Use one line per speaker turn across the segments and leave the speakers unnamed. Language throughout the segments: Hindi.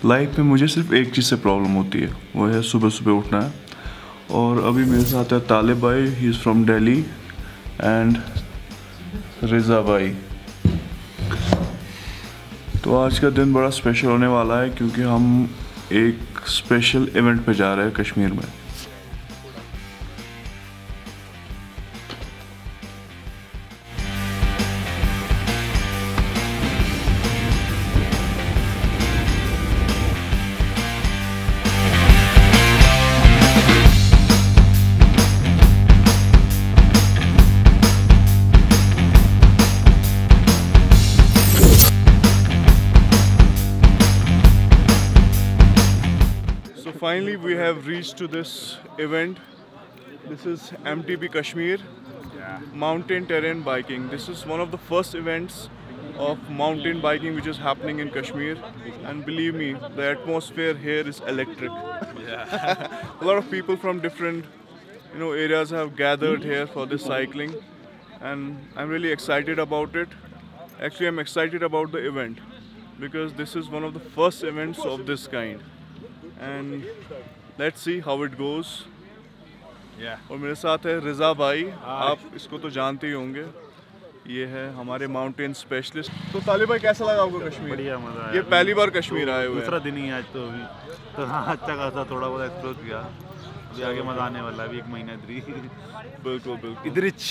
लाइफ में मुझे सिर्फ एक चीज़ से प्रॉब्लम होती है, वो है सुबह सुबह उठना है। और अभी मेरे साथ है तालिब भाई, he is from Delhi, and Riza भाई। तो आज का दिन बड़ा स्पेशल होने वाला है क्योंकि हम एक स्पेशल इवेंट पे जा रहे हैं कश्मीर में। Finally, we have reached to this event. This is MTB Kashmir, mountain terrain biking. This is one of the first events of mountain biking which is happening in Kashmir, and believe me, the atmosphere here is electric. A lot of people from different, areas have gathered here for this cycling, and I'm really excited about it. Actually, I'm excited about the event because this is one of the first events of this kind. And let's see how it goes. और मेरे साथ है रिज़ा भाई, आप इसको तो जानते ही होंगे, ये है हमारे माउंटेन स्पेशलिस्ट। तो तालिब भाई, कैसा लगा आपको कश्मीर?
बढ़िया, मज़ा आया।
ये पहली बार कश्मीर आए हुए हैं।
दूसरा दिन ही आज तो अभी तो हाँ, अच्छा खासा थोड़ा बहुत एक्सप्लोर किया। अभी आगे मज़ा आने वाला है, अभी 1 महीना इधर ही।
बिल्कुल बिल्कुल
इधरिच।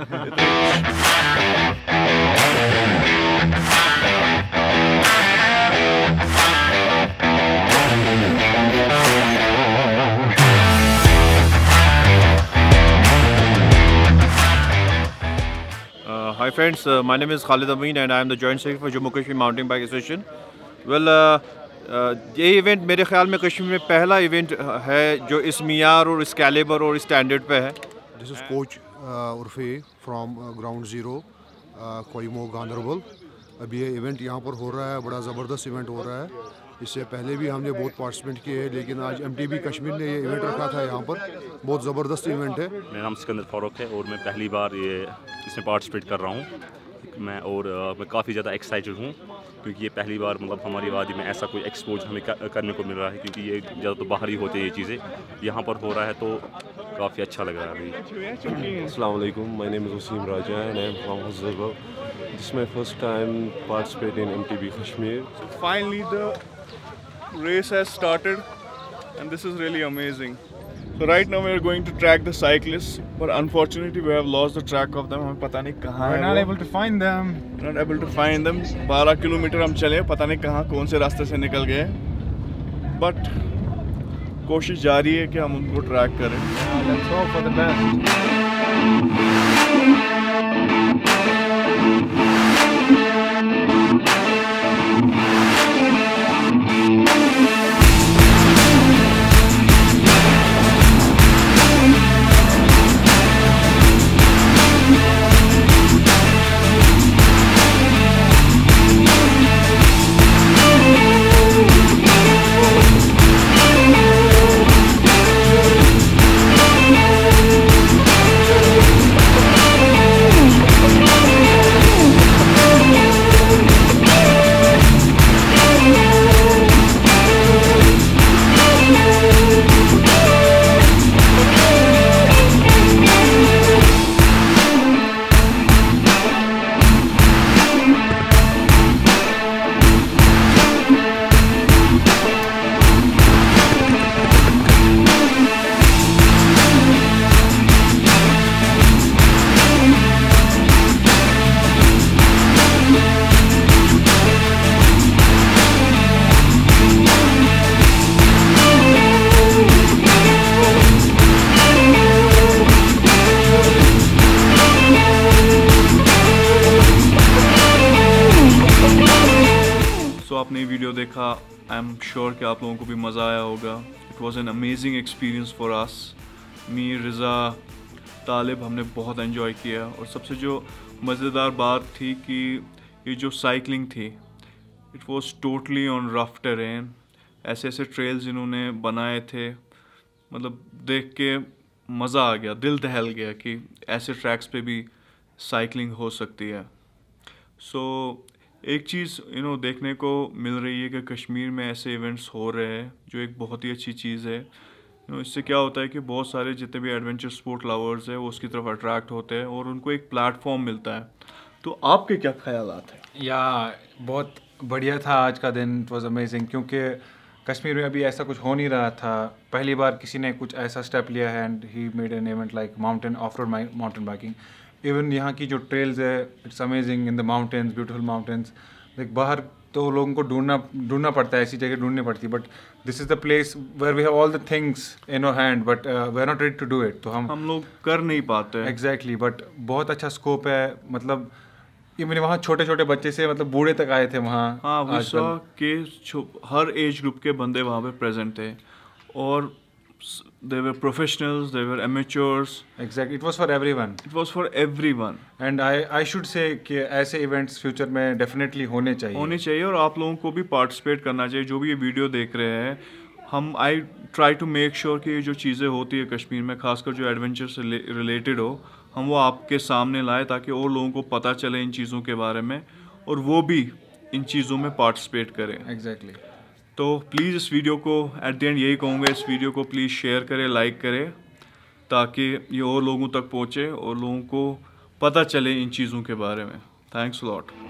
Hi friends, my name is Khalid Amin and I am the Joint Secretary for Jammu Kashmir Mountain Bike Association. Well, ये इवेंट मेरे ख्याल में कश्मीर में पहला इवेंट है जो इस मियार और इस कैलिबर और इस स्टैंडर्ड पे है।
This is Coach Urfi from Ground Zero, कोयमो Ganderbal. अभी ये इवेंट यहाँ पर हो रहा है, बड़ा ज़बरदस्त इवेंट हो रहा है। इससे पहले भी हमने बहुत पार्टिसिपेट किए हैं, लेकिन आज MTB कश्मीर ने ये इवेंट रखा था यहाँ पर। बहुत ज़बरदस्त इवेंट है।
मेरा नाम सिकंदर फारूक है और मैं पहली बार इसमें पार्टिसिपेट कर रहा हूँ। मैं काफ़ी ज़्यादा एक्साइटेड हूँ क्योंकि ये पहली बार मतलब हमारी वादी में ऐसा कोई एक्सपोज हमें करने को मिल रहा है, क्योंकि ये ज़्यादा तो बाहर ही होते हैं ये चीज़ें, यहाँ पर हो रहा है तो काफ़ी अच्छा लग रहा है अभी।
Assalamu alaikum, my name is Wasim Raja and I am from Ganderbal. This is my first time participating in MTB Kashmir.
So finally the race has started and this is really amazing. So right now we are going to track the cyclists, but unfortunately we have lost the track of them. हमें पता नहीं कहाँ है।
We're not able to find them.
We're not able to find them. 12 kilometre हम चले, पता नहीं कहाँ कौन से रास्ते से निकल गए, but कोशिश जारी है कि हम उनको ट्रैक करें।
Let's hope for the best.
आपने वीडियो देखा, आई एम श्योर कि आप लोगों को भी मज़ा आया होगा। It was an amazing experience for us. Me, Riza, Talib, हमने बहुत एंजॉय किया। और सबसे जो मज़ेदार बात थी कि ये जो साइकिलिंग थी, it was totally on rough terrain. ऐसे ऐसे ट्रेल्स इन्होंने बनाए थे, मतलब देख के मज़ा आ गया, दिल दहल गया कि ऐसे ट्रैक्स पे भी साइकिलिंग हो सकती है। सो एक चीज़ देखने को मिल रही है कि कश्मीर में ऐसे इवेंट्स हो रहे हैं जो एक बहुत ही अच्छी चीज़ है। इससे क्या होता है कि बहुत सारे जितने भी एडवेंचर स्पोर्ट लवर्स हैं वो उसकी तरफ अट्रैक्ट होते हैं और उनको एक प्लेटफॉर्म मिलता है। तो आपके क्या ख्यालात हैं?
या बहुत बढ़िया था आज का दिन, इट वाज अमेजिंग, क्योंकि कश्मीर में अभी ऐसा कुछ हो नहीं रहा था। पहली बार किसी ने कुछ ऐसा स्टेप लिया है and he made an event like mountain off road mountain biking. Even यहाँ की जो ट्रेल्स है, it's amazing in the mountains, beautiful mountains. Like बाहर तो लोगों को ढूंढना पड़ता है, ऐसी जगह ढूंढनी पड़ती है, but this is the place where we have all the things in our hand but we are not ready to do it. तो हम
लोग कर नहीं पाते।
एग्जैक्टली, बट बहुत अच्छा स्कोप है। मतलब इवन वहाँ छोटे छोटे बच्चे से मतलब बूढ़े तक आए थे वहाँ।
हाँ, वो सौ के हर एज ग्रुप के बंदे वहाँ पे प्रेजेंट थे और they were professionals, they were amateurs.
Exactly, it was for everyone.
It was for everyone.
And I should say कि ऐसे events फ्यूचर में definitely होने चाहिए
और आप लोगों को भी पार्टिसिपेट करना चाहिए। जो भी ये वीडियो देख रहे हैं, I try to make sure कि ये जो चीज़ें होती है कश्मीर में, खासकर जो एडवेंचर से रिलेटेड हो, हम वो आपके सामने लाए ताकि और लोगों को पता चले इन चीज़ों के बारे में और वो भी इन चीज़ों में पार्टिसिपेट करें।
एग्जैक्टली।
तो प्लीज़ इस वीडियो को एट द एंड यही कहूँगा, इस वीडियो को प्लीज़ शेयर करें, लाइक करें, ताकि ये और लोगों तक पहुँचे और लोगों को पता चले इन चीज़ों के बारे में। Thanks a lot.